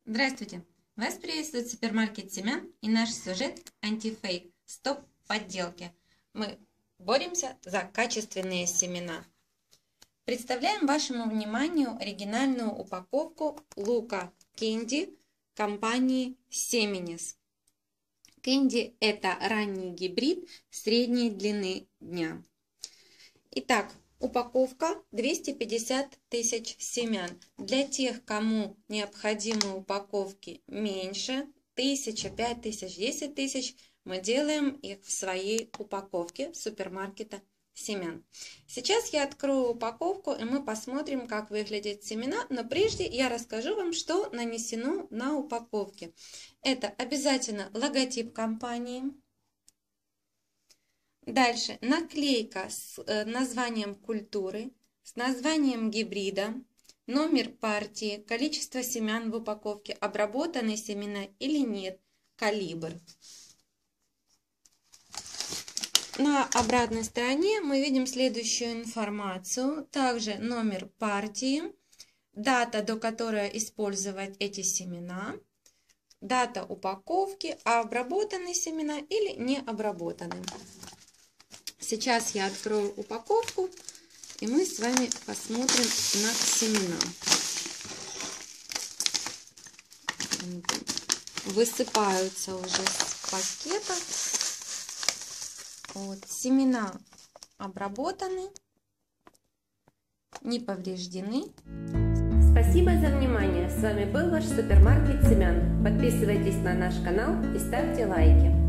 Здравствуйте! Вас приветствует супермаркет семян и наш сюжет антифейк. Стоп подделки. Мы боремся за качественные семена. Представляем вашему вниманию оригинальную упаковку лука Кэнди компании Семенис. Кэнди – это ранний гибрид средней длины дня. Итак, упаковка 250 тысяч семян. Для тех, кому необходимы упаковки меньше, 1000, 5000, 10 тысяч, мы делаем их в своей упаковке супермаркета семян. Сейчас я открою упаковку, и мы посмотрим, как выглядят семена. Но прежде я расскажу вам, что нанесено на упаковке. Это обязательно логотип компании. Дальше наклейка с названием культуры, с названием гибрида, номер партии, количество семян в упаковке, обработаны семена или нет, калибр. На обратной стороне мы видим следующую информацию. Также номер партии, дата, до которой использовать эти семена, дата упаковки, обработаны семена или не обработаны. Сейчас я открою упаковку, и мы с вами посмотрим на семена. Высыпаются уже с пакета. Вот, семена обработаны, не повреждены. Спасибо за внимание. С вами был ваш супермаркет семян. Подписывайтесь на наш канал и ставьте лайки.